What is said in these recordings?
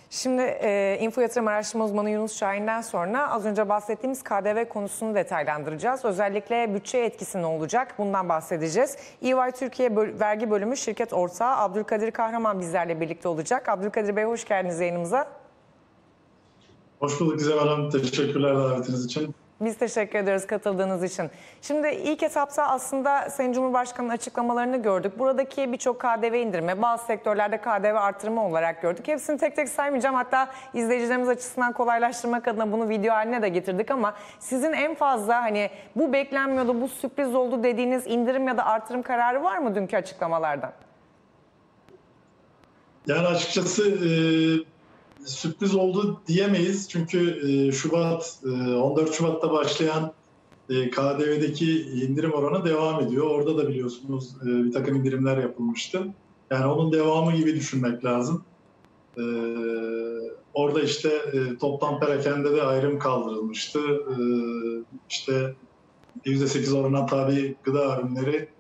Şimdi Info Yatırım Araştırma Uzmanı Yunus Şahin'den sonra az önce bahsettiğimiz KDV konusunu detaylandıracağız. Özellikle bütçe etkisi ne olacak? Bundan bahsedeceğiz. EY Türkiye Vergi Bölümü Şirket Ortağı Abdülkadir Kahraman bizlerle birlikte olacak. Abdülkadir Bey hoş geldiniz yayınımıza. Hoş bulduk Gizem Hanım. Teşekkürler davetiniz için. Biz teşekkür ederiz katıldığınız için. Şimdi ilk etapta aslında Sayın Cumhurbaşkanı'nın açıklamalarını gördük. Buradaki birçok KDV indirimi, bazı sektörlerde KDV artırımı olarak gördük. Hepsini tek tek saymayacağım. Hatta izleyicilerimiz açısından kolaylaştırmak adına bunu video haline de getirdik ama sizin en fazla hani bu beklenmiyordu, bu sürpriz oldu dediğiniz indirim ya da artırım kararı var mı dünkü açıklamalardan? Yani açıkçası sürpriz oldu diyemeyiz. Çünkü 14 Şubat'ta başlayan KDV'deki indirim oranı devam ediyor. Orada da biliyorsunuz bir takım indirimler yapılmıştı. Yani onun devamı gibi düşünmek lazım. Orada işte toplam perakende de ayrım kaldırılmıştı. İşte %8 oranına tabi gıda ürünleri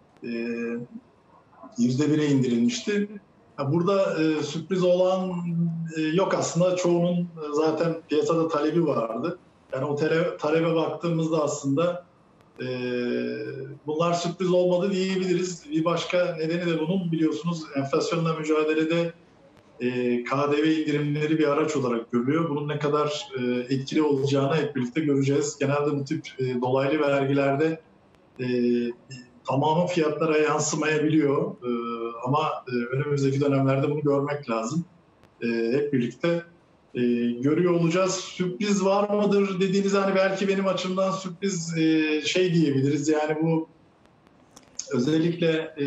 %1'e indirilmişti. Burada sürpriz olan yok aslında. Çoğunun zaten piyasada talebi vardı. Yani o talebe baktığımızda aslında bunlar sürpriz olmadı diyebiliriz. Bir başka nedeni de bunun biliyorsunuz enflasyonla mücadelede KDV indirimleri bir araç olarak görülüyor. Bunun ne kadar etkili olacağını hep birlikte göreceğiz. Genelde bu tip dolaylı vergilerde tamamı fiyatlara yansımayabiliyor. Ama önümüzdeki dönemlerde bunu görmek lazım. Hep birlikte görüyor olacağız. Sürpriz var mıdır dediğiniz hani belki benim açımdan sürpriz şey diyebiliriz. Yani bu özellikle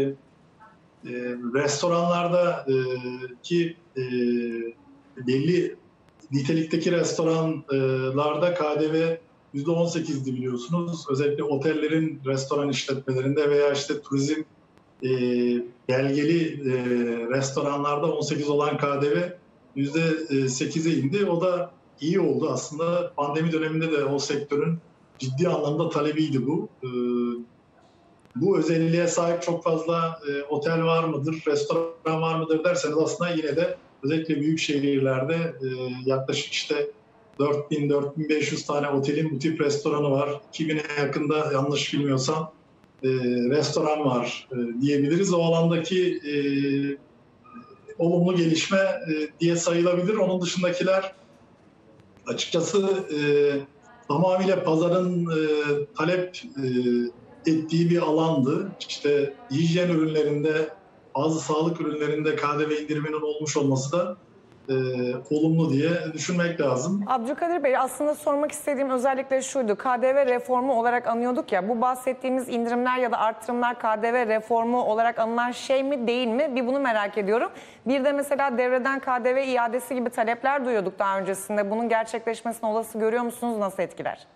restoranlarda ki belli nitelikteki restoranlarda KDV %18'di biliyorsunuz. Özellikle otellerin, restoran işletmelerinde veya işte turizm belgeli restoranlarda 18 olan KDV %8'e indi. O da iyi oldu aslında. Pandemi döneminde de o sektörün ciddi anlamda talebiydi bu. Bu özelliğe sahip çok fazla otel var mıdır, restoran var mıdır derseniz aslında yine de özellikle büyük şehirlerde yaklaşık işte 4000-4500 tane otelin bu tip restoranı var. 2000'e yakında yanlış bilmiyorsam restoran var diyebiliriz. O alandaki olumlu gelişme diye sayılabilir. Onun dışındakiler açıkçası tamamıyla pazarın talep ettiği bir alandı. İşte hijyen ürünlerinde, bazı sağlık ürünlerinde KDV indiriminin olmuş olması da olumlu diye düşünmek lazım. Abdülkadir Bey aslında sormak istediğim özellikle şuydu. KDV reformu olarak anıyorduk ya. Bu bahsettiğimiz indirimler ya da artırımlar KDV reformu olarak anılan şey mi değil mi? Bir bunu merak ediyorum. Bir de mesela devreden KDV iadesi gibi talepler duyuyorduk daha öncesinde. Bunun gerçekleşmesini olası görüyor musunuz? Nasıl etkiler?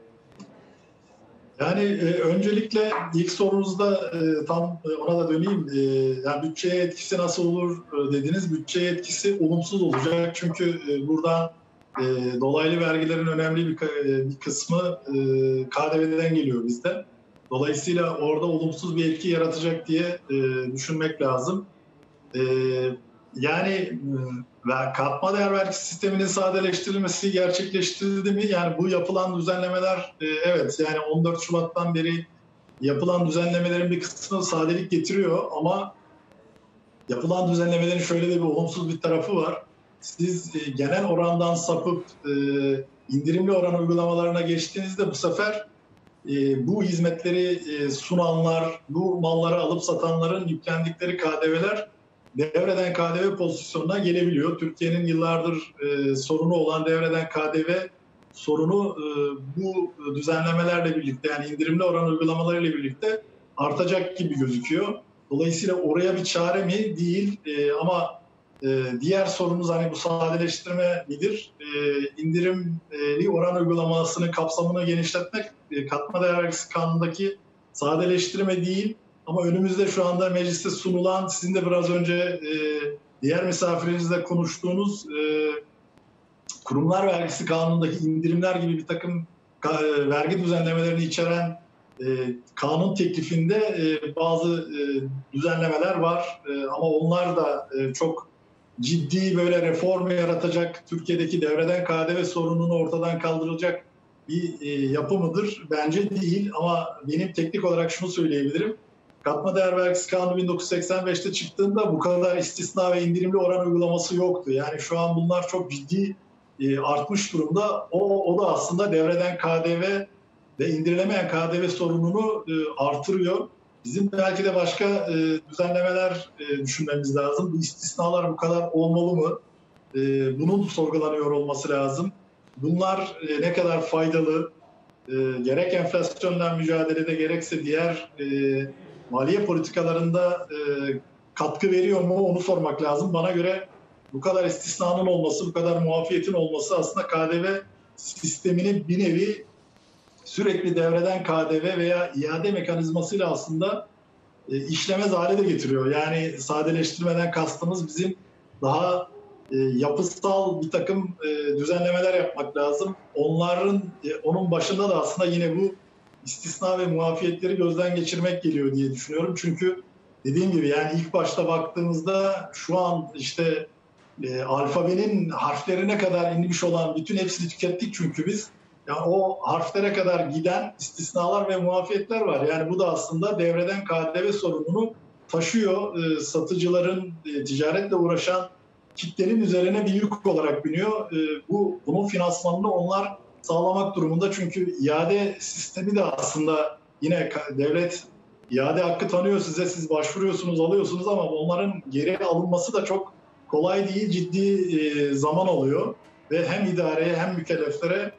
Yani öncelikle ilk sorunuzda tam ona da döneyim. Yani bütçeye etkisi nasıl olur dediniz. Bütçeye etkisi olumsuz olacak. Çünkü buradan dolaylı vergilerin önemli bir kısmı KDV'den geliyor bizde. Dolayısıyla orada olumsuz bir etki yaratacak diye düşünmek lazım. Yani katma değer vergisi sisteminin sadeleştirilmesi gerçekleştirildi mi? Yani bu yapılan düzenlemeler evet yani 14 Şubat'tan beri yapılan düzenlemelerin bir kısmı sadelik getiriyor ama yapılan düzenlemelerin şöyle de bir olumsuz bir tarafı var. Siz genel orandan sapıp indirimli oran uygulamalarına geçtiğinizde bu sefer bu hizmetleri sunanlar, bu malları alıp satanların yüklendikleri KDV'ler devreden KDV pozisyonuna gelebiliyor. Türkiye'nin yıllardır sorunu olan devreden KDV sorunu bu düzenlemelerle birlikte yani indirimli oran uygulamalarıyla birlikte artacak gibi gözüküyor. Dolayısıyla oraya bir çare mi? Değil. Ama diğer sorunuz hani bu sadeleştirme midir? İndirimli oran uygulamasının kapsamını genişletmek katma değer vergisi kanunundaki sadeleştirme değil. Ama önümüzde şu anda mecliste sunulan, sizin de biraz önce diğer misafirinizle konuştuğunuz kurumlar vergisi kanunundaki indirimler gibi bir takım vergi düzenlemelerini içeren kanun teklifinde bazı düzenlemeler var. Ama onlar da çok ciddi böyle reform yaratacak, Türkiye'deki devreden KDV sorununu ortadan kaldırılacak bir yapı mıdır? Bence değil, ama benim teknik olarak şunu söyleyebilirim. Katma değer vergisi kanunu 1985'te çıktığında bu kadar istisna ve indirimli oran uygulaması yoktu. Yani şu an bunlar çok ciddi artmış durumda. O da aslında devreden KDV ve indirilemeyen KDV sorununu artırıyor. Bizim belki de başka düzenlemeler düşünmemiz lazım. Bu istisnalar bu kadar olmalı mı? Bunun sorgulanıyor olması lazım. Bunlar ne kadar faydalı? Gerek enflasyonla mücadelede gerekse diğer maliye politikalarında katkı veriyor mu, onu sormak lazım. Bana göre bu kadar istisnanın olması, bu kadar muafiyetin olması aslında KDV sistemini bir nevi sürekli devreden KDV veya iade mekanizmasıyla aslında işlemez hale de getiriyor. Yani sadeleştirmeden kastımız bizim daha yapısal bir takım düzenlemeler yapmak lazım. Onun başında da aslında yine bu istisna ve muafiyetleri gözden geçirmek geliyor diye düşünüyorum. Çünkü dediğim gibi yani ilk başta baktığımızda şu an işte alfabenin harflerine kadar inmiş olan bütün hepsini tükettik çünkü biz. Yani o harflere kadar giden istisnalar ve muafiyetler var. Yani bu da aslında devreden KDV sorununu taşıyor. Satıcıların, ticaretle uğraşan kitlenin üzerine bir yük olarak biniyor. Bunun finansmanını onlar sağlamak durumunda. Çünkü iade sistemi de aslında yine devlet iade hakkı tanıyor size. Siz başvuruyorsunuz, alıyorsunuz ama onların geri alınması da çok kolay değil, ciddi zaman alıyor. Ve hem idareye hem mükelleflere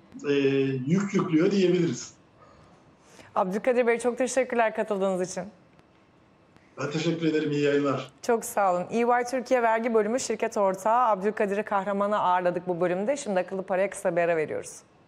yük yüklüyor diyebiliriz. Abdülkadir Bey, çok teşekkürler katıldığınız için. Ben teşekkür ederim. İyi yayınlar. Çok sağ olun. EY Türkiye Vergi Bölümü şirket ortağı Abdülkadir Kahraman'ı ağırladık bu bölümde. Şimdi akıllı paraya kısa bir ara veriyoruz.